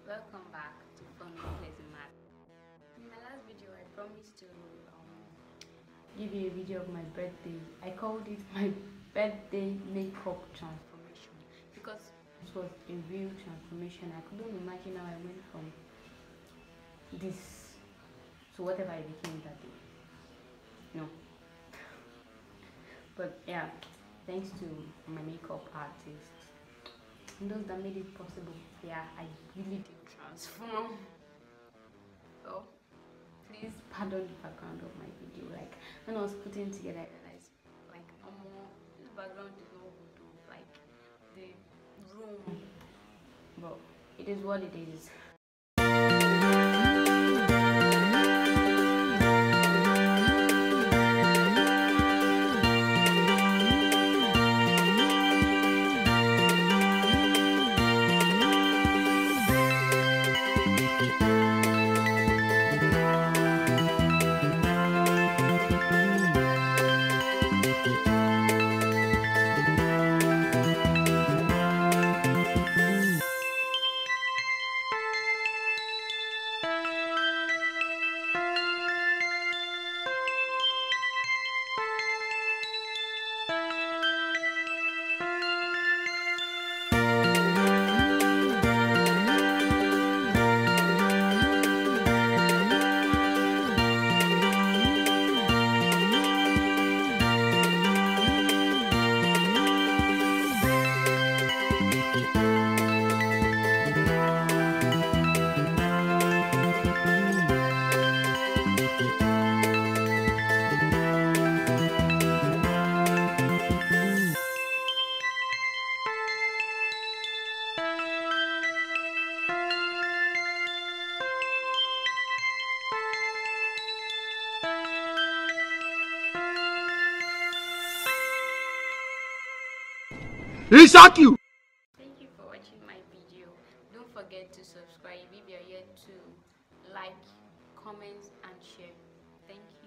Welcome back to Fun with Pleasymatt. In my last video, I promised to give you a video of my birthday. I called it my birthday makeup transformation because it was a real transformation. I couldn't imagine how I went from this to whatever I became that day. No. But yeah, thanks to my makeup artist and those that made it possible. Yeah, I really did transform. So please pardon the background of my video. Like when I was putting together, I realized like this background is not good, like the room, but it is what it is. He shock you. Thank you for watching my video. Don't forget to subscribe if you're yet to like, comment and share. Thank you.